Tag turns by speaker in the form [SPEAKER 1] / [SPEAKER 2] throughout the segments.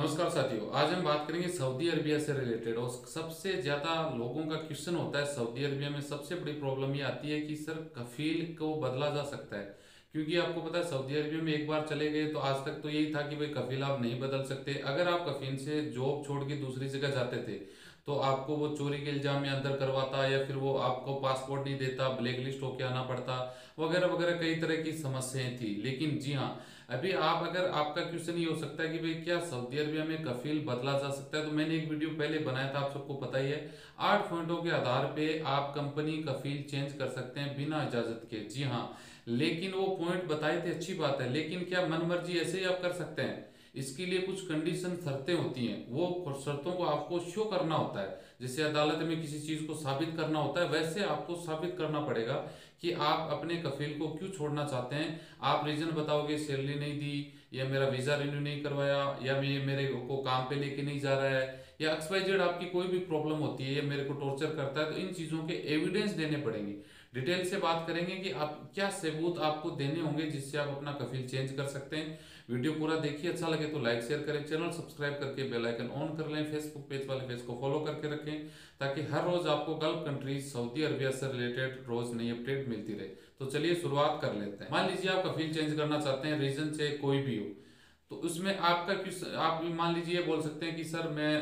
[SPEAKER 1] नमस्कार साथियों, आज हम बात करेंगे सऊदी अरबिया से रिलेटेड। और सबसे ज़्यादा लोगों का क्वेश्चन होता है सऊदी अरबिया में सबसे बड़ी प्रॉब्लम ये आती है कि सर कफील को बदला जा सकता है। क्योंकि आपको पता है सऊदी अरबिया में एक बार चले गए तो आज तक तो यही था कि भाई कफील आप नहीं बदल सकते। अगर आप कफील से जॉब छोड़ के दूसरी जगह जाते थे तो आपको वो चोरी के इल्जाम में अंदर करवाता, या फिर वो आपको पासपोर्ट नहीं देता, ब्लैक लिस्ट होके आना पड़ता, वगैरह वगैरह कई तरह की समस्याएं थी। लेकिन जी हाँ, अभी आप अगर आपका क्वेश्चन ये हो सकता है कि भाई क्या सऊदी अरबिया में कफील बदला जा सकता है, तो मैंने एक वीडियो पहले बनाया था, आप सबको पता ही है। 8 पॉइंटों के आधार पे आप कंपनी कफील चेंज कर सकते हैं बिना इजाजत के। जी हाँ, लेकिन वो पॉइंट बताए थे, अच्छी बात है, लेकिन क्या मन मर्जी ऐसे ही आप कर सकते हैं? इसके लिए कुछ कंडीशन शर्तें होती हैं, वो शर्तों को आपको शो करना होता है। जैसे अदालत में किसी चीज को साबित करना होता है, वैसे आपको साबित करना पड़ेगा कि आप अपने कफील को क्यों छोड़ना चाहते हैं। आप रीजन बताओगे, सैलरी नहीं दी, या मेरा वीजा रिन्यू नहीं करवाया, या मेरे को काम पे लेके नहीं जा रहा है, या XYZ आपकी कोई भी प्रॉब्लम होती है, या मेरे को टॉर्चर करता है, तो इन चीज़ों के एविडेंस देने पड़ेंगे। डिटेल से बात करेंगे कि आप क्या सबूत आपको देने होंगे जिससे आप अपना कफील चेंज कर सकते हैं। वीडियो पूरा देखिए, अच्छा लगे तो लाइक शेयर करें, चैनल सब्सक्राइब करके बेल आइकन ऑन कर लें, फेसबुक पेज वाले पेज को फॉलो करके रखें, ताकि हर रोज आपको गल्फ कंट्रीज सऊदी अरबिया से रिलेटेड रोज नई अपडेट मिलती रहे। तो चलिए शुरुआत कर लेते हैं। मान लीजिए आप कफील चेंज करना चाहते हैं, रीजन से कोई भी हो, तो उसमें आपका किस आप मान लीजिए बोल सकते हैं कि सर मैं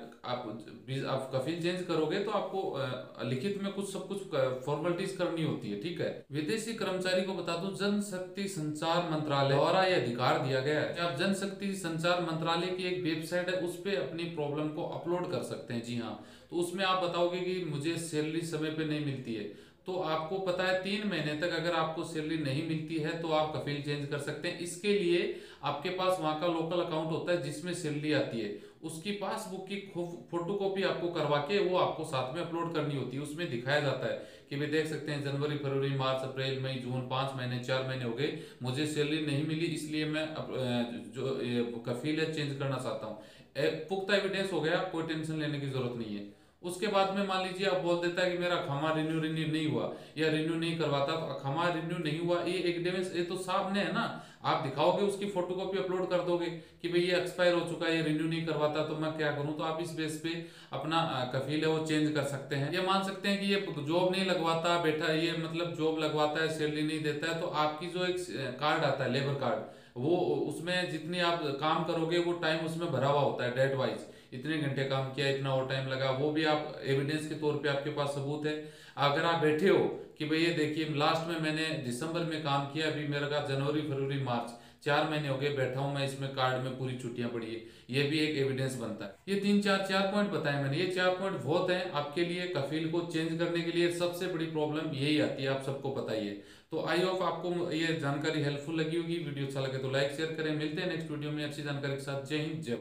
[SPEAKER 1] आप कफील चेंज करोगे तो आपको लिखित में कुछ सब कुछ फॉर्मेलिटीज करनी होती है, ठीक है। विदेशी कर्मचारी को बता दूं, जनशक्ति संचार मंत्रालय द्वारा यह अधिकार दिया गया है कि आप जनशक्ति संचार मंत्रालय की एक वेबसाइट है, उस पर अपनी प्रॉब्लम को अपलोड कर सकते हैं। जी हाँ, तो उसमें आप बताओगे कि मुझे सैलरी समय पे नहीं मिलती है, तो आपको पता है 3 महीने तक अगर आपको सैलरी नहीं मिलती है तो आप कफील चेंज कर सकते हैं। इसके लिए आपके पास वहां का लोकल अकाउंट होता है जिसमें सैलरी आती है, उसकी पासबुक की फोटो कॉपी आपको करवा के वो आपको साथ में अपलोड करनी होती है। उसमें दिखाया जाता है कि भाई देख सकते हैं जनवरी फरवरी मार्च अप्रैल मई जून 5 महीने 4 महीने हो गए, मुझे सैलरी नहीं मिली, इसलिए मैं जो कफील है चेंज करना चाहता हूँ। पुख्ता एविडेंस हो गया, कोई टेंशन लेने की जरूरत नहीं है। उसके बाद में मान लीजिए आप बोल देता है कि मेरा खमा रिन्यू रिन्यू नहीं हुआ, या रिन्यू नहीं करवाता, तो खमा रिन्यू नहीं हुआ, ये एविडेंस ये तो सामने है ना। आप दिखाओगे, उसकी फोटोकॉपी अपलोड कर दोगे कि भाई ये एक्सपायर हो चुका है, ये रिन्यू नहीं करवाता, तो मैं क्या करूं। तो आप इस बेस पे अपना कफील है वो चेंज कर सकते हैं। ये मान सकते हैं कि ये जॉब नहीं लगवाता बेटा, ये मतलब जॉब लगवाता है सैलरी नहीं देता है, तो आपकी जो एक कार्ड आता है लेबर कार्ड, वो उसमें जितनी आप काम करोगे वो टाइम उसमें भरा हुआ होता है डेट वाइज, इतने घंटे काम किया, इतना और टाइम लगा, वो भी आप एविडेंस के तौर पे आपके पास सबूत है। अगर आप बैठे हो कि भाई ये देखिए लास्ट में मैंने दिसंबर में काम किया, अभी मेरे का जनवरी फरवरी मार्च 4 महीने हो गए बैठा हूं मैं, इसमें कार्ड में पूरी छुट्टियां पड़ी है, ये भी एक एविडेंस बनता है। ये तीन चार चार पॉइंट बताए मैंने, ये 4 पॉइंट बहुत हैं आपके लिए कफील को चेंज करने के लिए। सबसे बड़ी प्रॉब्लम यही आती है, आप सबको पता ही है। तो आई होप आपको ये जानकारी हेल्पफुल लगी होगी। वीडियो अच्छा लगे तो लाइक शेयर करें। मिलते हैं नेक्स्ट वीडियो में अच्छी जानकारी के साथ। जय हिंद, जय